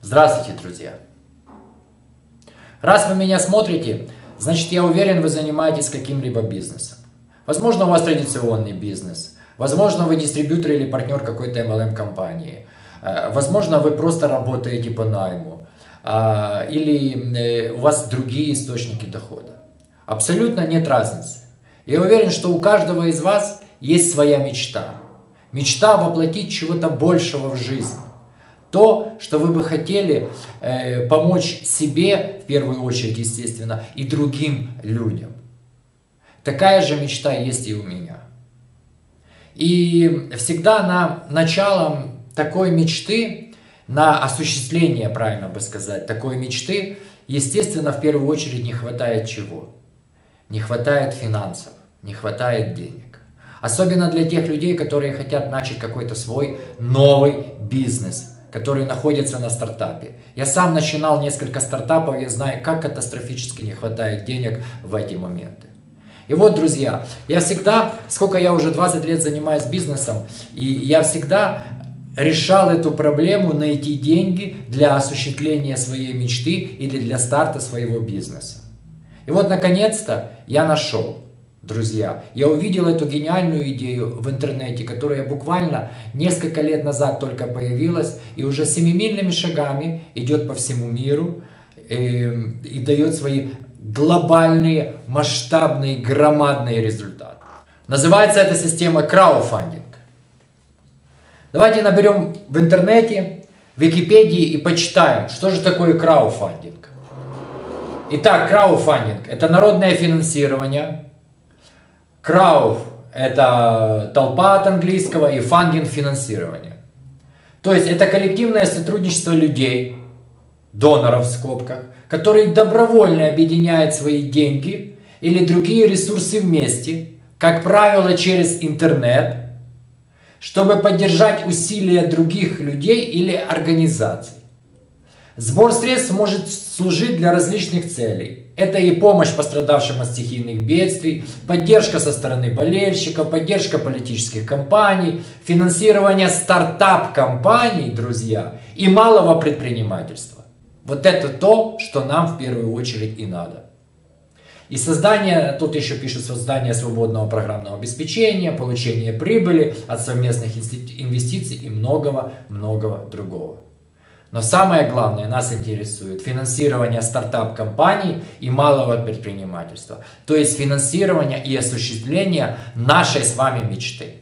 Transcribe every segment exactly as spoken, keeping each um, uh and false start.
Здравствуйте, друзья! Раз вы меня смотрите, значит, я уверен, вы занимаетесь каким-либо бизнесом. Возможно, у вас традиционный бизнес, возможно, вы дистрибьютор или партнер какой-то эм эл эм-компании, возможно, вы просто работаете по найму, или у вас другие источники дохода. Абсолютно нет разницы. Я уверен, что у каждого из вас есть своя мечта. Мечта воплотить чего-то большего в жизни. То, что вы бы хотели э, помочь себе, в первую очередь, естественно, и другим людям. Такая же мечта есть и у меня. И всегда на началом такой мечты, на осуществление, правильно бы сказать, такой мечты, естественно, в первую очередь не хватает чего? Не хватает финансов, не хватает денег. Особенно для тех людей, которые хотят начать какой-то свой новый бизнес, которые находятся на стартапе. Я сам начинал несколько стартапов, я знаю, как катастрофически не хватает денег в эти моменты. И вот, друзья, я всегда, сколько я уже двадцать лет занимаюсь бизнесом, и я всегда решал эту проблему найти деньги для осуществления своей мечты или для старта своего бизнеса. И вот, наконец-то, я нашел. Друзья, я увидел эту гениальную идею в интернете, которая буквально несколько лет назад только появилась и уже семимильными шагами идет по всему миру и, и дает свои глобальные, масштабные, громадные результаты. Называется эта система краудфандинг. Давайте наберем в интернете, в Википедии и почитаем, что же такое краудфандинг. Итак, краудфандинг – это народное финансирование. Крауд – это толпа от английского, и фандинг – финансирование. То есть это коллективное сотрудничество людей, доноров в скобках, которые добровольно объединяют свои деньги или другие ресурсы вместе, как правило через интернет, чтобы поддержать усилия других людей или организаций. Сбор средств может служить для различных целей. Это и помощь пострадавшим от стихийных бедствий, поддержка со стороны болельщиков, поддержка политических кампаний, финансирование стартап-компаний, друзья, и малого предпринимательства. Вот это то, что нам в первую очередь и надо. И создание, тут еще пишут, создание свободного программного обеспечения, получение прибыли от совместных инвестиций и многого-многого другого. Но самое главное, нас интересует финансирование стартап-компаний и малого предпринимательства. То есть финансирование и осуществление нашей с вами мечты.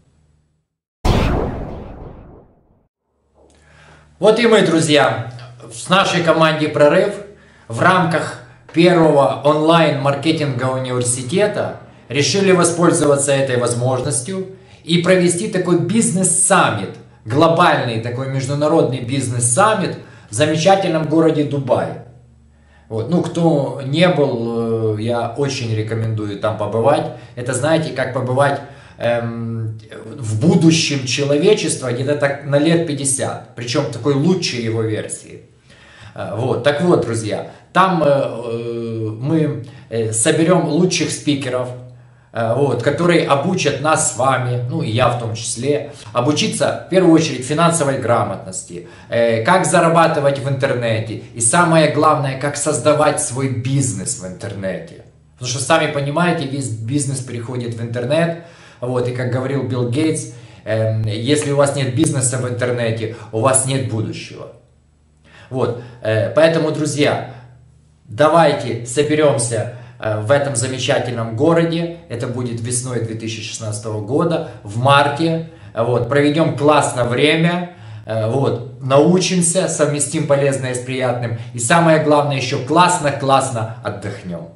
Вот и мы, друзья, с нашей командой «Прорыв» в рамках первого онлайн-маркетингового университета решили воспользоваться этой возможностью и провести такой бизнес-саммит. Глобальный такой международный бизнес-саммит в замечательном городе Дубай. Вот. Ну, кто не был, я очень рекомендую там побывать. Это, знаете, как побывать эм, в будущем человечества где-то так на лет пятьдесят. Причем такой лучшей его версии. Вот. Так вот, друзья, там э, мы соберем лучших спикеров, Вот, которые обучат нас с вами, ну и я в том числе, обучиться в первую очередь финансовой грамотности, э, как зарабатывать в интернете и самое главное, как создавать свой бизнес в интернете. Потому что сами понимаете, весь бизнес переходит в интернет, вот, и как говорил Билл Гейтс, э, если у вас нет бизнеса в интернете, у вас нет будущего. Вот, э, поэтому, друзья, давайте соберемся в этом замечательном городе. Это будет весной две тысячи шестнадцатого года, в марте. Вот, проведем классно время, вот, научимся, совместим полезное с приятным. И самое главное, еще классно-классно отдохнем.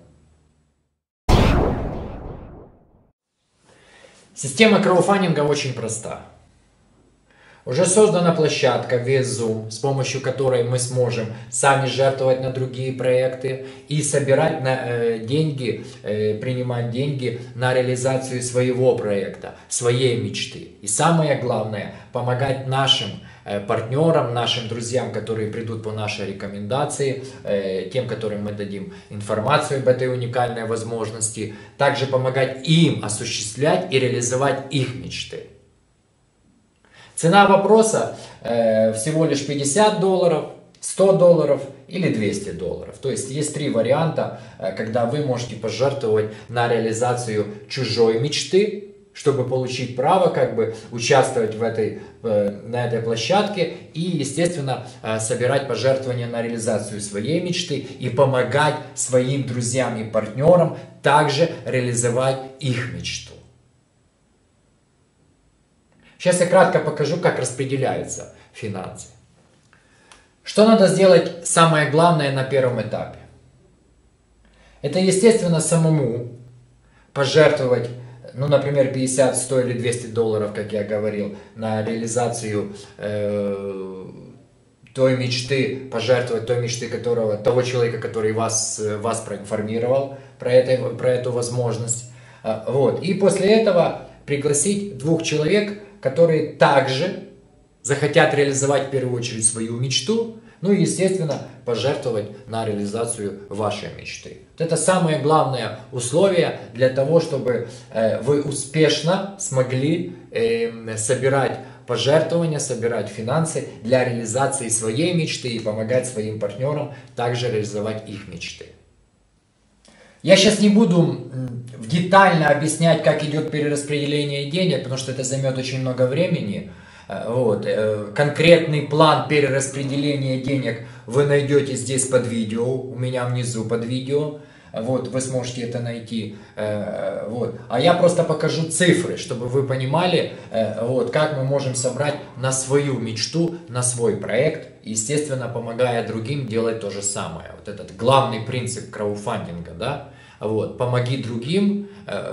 Система краудфандинга очень проста. Уже создана площадка VSZoom, с помощью которой мы сможем сами жертвовать на другие проекты и собирать на, э, деньги, э, принимать деньги на реализацию своего проекта, своей мечты. И самое главное, помогать нашим э, партнерам, нашим друзьям, которые придут по нашей рекомендации, э, тем, которым мы дадим информацию об этой уникальной возможности, также помогать им осуществлять и реализовать их мечты. Цена вопроса э, всего лишь пятьдесят долларов, сто долларов или двести долларов. То есть есть три варианта, когда вы можете пожертвовать на реализацию чужой мечты, чтобы получить право как бы участвовать в этой, на этой площадке и, естественно, собирать пожертвования на реализацию своей мечты и помогать своим друзьям и партнерам также реализовать их мечту. Сейчас я кратко покажу, как распределяются финансы. Что надо сделать самое главное на первом этапе? Это, естественно, самому пожертвовать, ну, например, пятьдесят, сто или двести долларов, как я говорил, на реализацию э, той мечты, пожертвовать той мечты которого, того человека, который вас, вас проинформировал про, это, про эту возможность. Вот. И после этого пригласить двух человек, которые также захотят реализовать в первую очередь свою мечту, ну и, естественно, пожертвовать на реализацию вашей мечты. Вот это самое главное условие для того, чтобы э, вы успешно смогли э, собирать пожертвования, собирать финансы для реализации своей мечты и помогать своим партнерам также реализовать их мечты. Я сейчас не буду детально объяснять, как идет перераспределение денег, потому что это займет очень много времени. Вот. Конкретный план перераспределения денег вы найдете здесь под видео, у меня внизу под видео. Вот, вы сможете это найти. Вот. А я просто покажу цифры, чтобы вы понимали, вот, как мы можем собрать на свою мечту, на свой проект, естественно, помогая другим делать то же самое. Вот этот главный принцип краудфандинга, да? Вот, помоги другим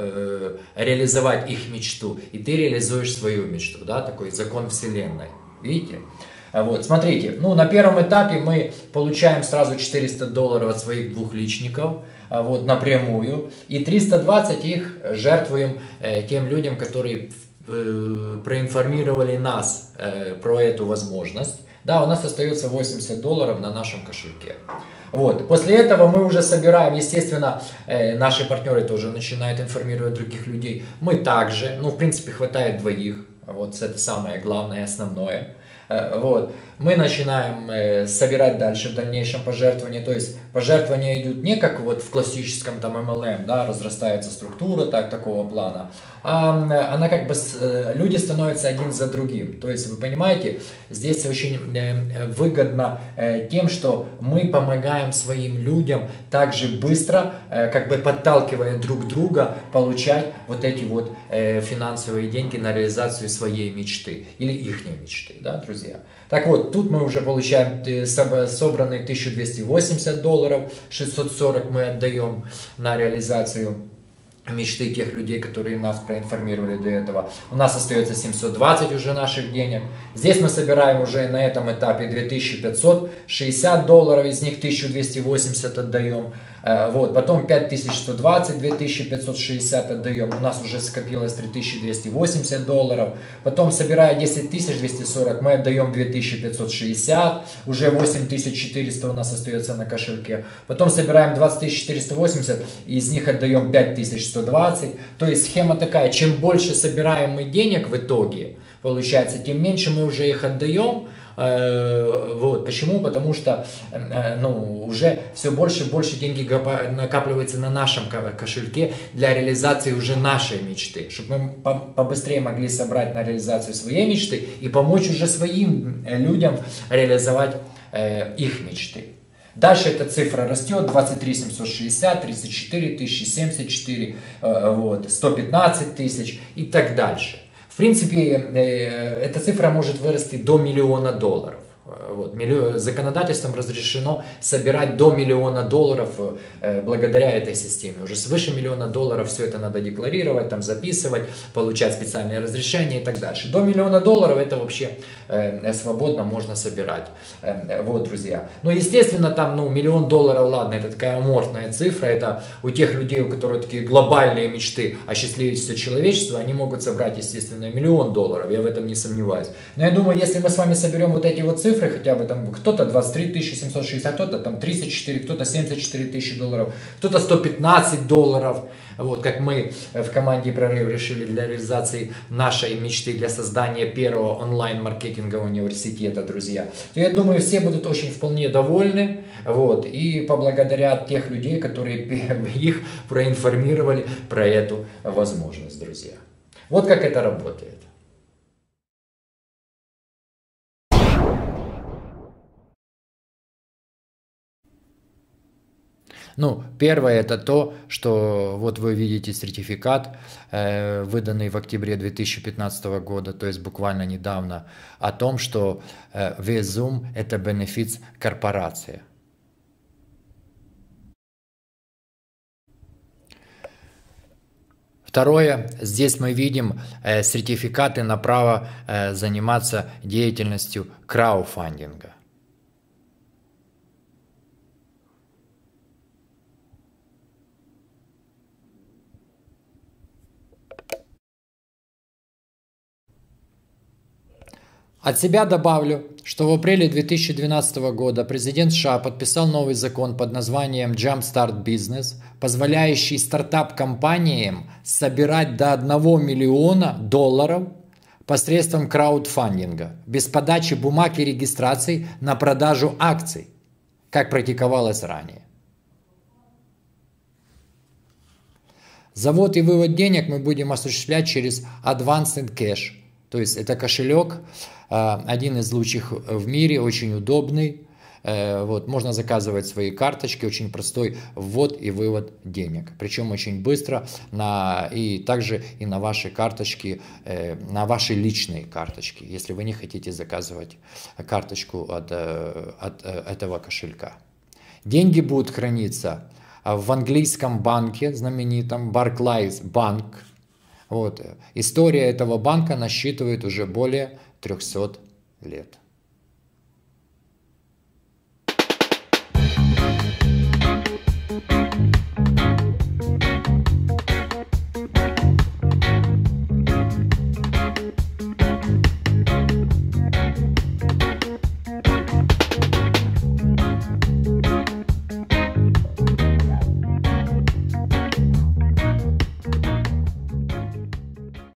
э, реализовать их мечту, и ты реализуешь свою мечту, да, такой закон вселенной, видите? Вот, смотрите, ну, на первом этапе мы получаем сразу четыреста долларов от своих двухличников, вот, напрямую, и триста двадцать их жертвуем э, тем людям, которые э, проинформировали нас э, про эту возможность. Да, у нас остается восемьдесят долларов на нашем кошельке. Вот. После этого мы уже собираем, естественно, э, наши партнеры тоже начинают информировать других людей. Мы также, ну, в принципе, хватает двоих, вот, это самое главное, основное. Э, вот. Мы начинаем э, собирать дальше в дальнейшем пожертвования, то есть пожертвования идут не как вот в классическом там эм эл эм, да, разрастается структура так, такого плана, а она как бы, э, люди становятся один за другим. То есть, вы понимаете, здесь очень э, выгодно э, тем, что мы помогаем своим людям также быстро, э, как бы подталкивая друг друга, получать вот эти вот э, финансовые деньги на реализацию своей мечты или их мечты, да, друзья. Так вот, тут мы уже получаем собранные тысячу двести восемьдесят долларов, шестьсот сорок мы отдаем на реализацию мечты тех людей, которые нас проинформировали до этого. У нас остается семьсот двадцать уже наших денег. Здесь мы собираем уже на этом этапе две тысячи пятьсот шестьдесят долларов, из них тысячу двести восемьдесят отдаем. Вот, потом пять тысяч сто двадцать, две тысячи пятьсот шестьдесят отдаем. У нас уже скопилось три тысячи двести восемьдесят долларов. Потом, собирая десять тысяч двести сорок, мы отдаем две тысячи пятьсот шестьдесят. Уже восемь тысяч четыреста у нас остается на кошельке. Потом собираем двадцать тысяч четыреста восемьдесят, и из них отдаем пять тысяч сто двадцать. То есть схема такая, чем больше собираем мы денег в итоге, получается, тем меньше мы уже их отдаем. Вот. Почему? Потому что ну, уже все больше и больше деньги накапливается на нашем кошельке для реализации уже нашей мечты, чтобы мы побыстрее могли собрать на реализацию своей мечты и помочь уже своим людям реализовать их мечты. Дальше эта цифра растет: двадцать три семьсот шестьдесят, тридцать четыре тысячи, семьдесят четыре, вот, сто пятнадцать тысяч и так дальше. В принципе, эта цифра может вырасти до миллиона долларов. Вот, законодательством разрешено собирать до миллиона долларов благодаря этой системе. Уже свыше миллиона долларов все это надо декларировать, там записывать, получать специальные разрешения и так дальше. До миллиона долларов это вообще э, свободно можно собирать. Э, вот, друзья. Но, естественно, там, ну, миллион долларов, ладно, это такая аморфная цифра. Это у тех людей, у которых такие глобальные мечты осчастливить все человечество, они могут собрать, естественно, миллион долларов. Я в этом не сомневаюсь. Но я думаю, если мы с вами соберем вот эти вот цифры, цифры, хотя бы там кто-то двадцать три тысячи семьсот шестьдесят, кто-то там тридцать четыре, кто-то семьдесят четыре тысячи долларов, кто-то сто пятнадцать долларов. Вот как мы в команде «Прорыв» решили для реализации нашей мечты, для создания первого онлайн-маркетингового университета, друзья. То я думаю, все будут очень вполне довольны. Вот, и поблагодарят тех людей, которые их проинформировали про эту возможность, друзья. Вот как это работает. Ну, первое это то, что вот вы видите сертификат, э, выданный в октябре две тысячи пятнадцатого года, то есть буквально недавно, о том, что э, Везум это бенефис корпорация. Второе, здесь мы видим э, сертификаты на право э, заниматься деятельностью крауфандинга. От себя добавлю, что в апреле две тысячи двенадцатого года президент США подписал новый закон под названием Jumpstart Business, позволяющий стартап-компаниям собирать до одного миллиона долларов посредством краудфандинга, без подачи бумаг и регистраций на продажу акций, как практиковалось ранее. Завод и вывод денег мы будем осуществлять через Advanced Cash. То есть это кошелек, один из лучших в мире, очень удобный. Вот, можно заказывать свои карточки, очень простой ввод и вывод денег. Причем очень быстро на, и также и на ваши карточки, на ваши личные карточки, если вы не хотите заказывать карточку от, от этого кошелька. Деньги будут храниться в английском банке, знаменитом Barclays Bank. Вот. История этого банка насчитывает уже более трёхсот лет.